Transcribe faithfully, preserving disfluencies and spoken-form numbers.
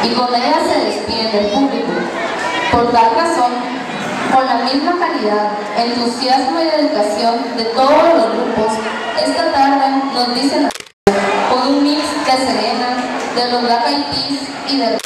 y con ella se despiden del público. Por tal razón, con la misma calidad, entusiasmo y dedicación de todos los grupos, esta tarde nos dicen con un mix de Serena, de los Black Eyed Peas y de